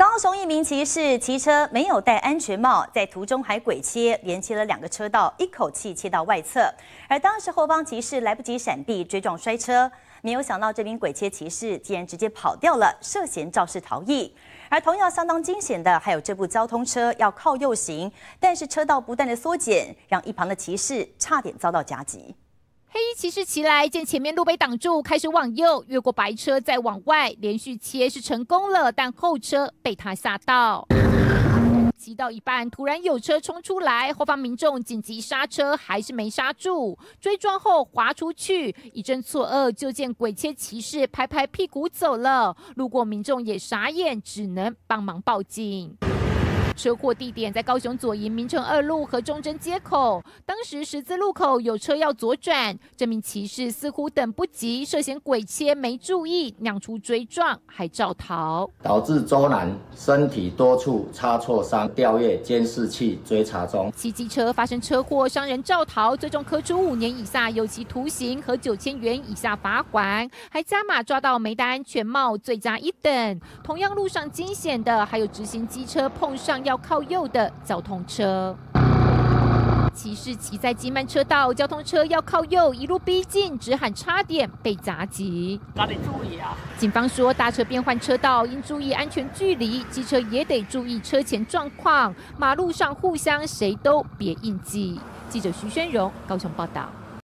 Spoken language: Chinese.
高雄一名骑士骑车没有戴安全帽，在途中还鬼切，连切了2个车道，一口气切到外侧。而当时后方骑士来不及闪避，追撞摔车，没有想到这名鬼切骑士竟然直接跑掉了，涉嫌肇事逃逸。而同样相当惊险的，还有这部交通车要靠右行，但是车道不断的缩减，让一旁的骑士差点遭到夹击。 黑衣骑士骑来，见前面路被挡住，开始往右越过白车，再往外连续切是成功了，但后车被他吓到。骑到一半，突然有车冲出来，后方民众紧急刹车，还是没刹住，追撞后滑出去，一阵错愕，就见鬼切骑士拍拍屁股走了。路过民众也傻眼，只能帮忙报警。车祸地点在高雄左营民城2路和中正街口，当时十字路口有车要左转，这名骑士似乎等不及，涉嫌鬼切没注意，酿出追撞，还肇逃， 导致周男身体多处擦挫伤，调阅监视器追查中。 骑机车发生车祸，伤人肇逃，最终可处5年以下有期徒刑和9000元以下罚款，还加码抓到没戴安全帽，罪加1等。同样路上惊险的，还有直行机车碰上要靠右的交通车，骑士骑在机慢车道，交通车要靠右，一路逼近，只喊差点被砸击。 哪里注意啊？ 警方说，大车变换车道应注意安全距离，机车也得注意车前状况，马路上互相谁都别应激。记者徐宣荣高雄报道。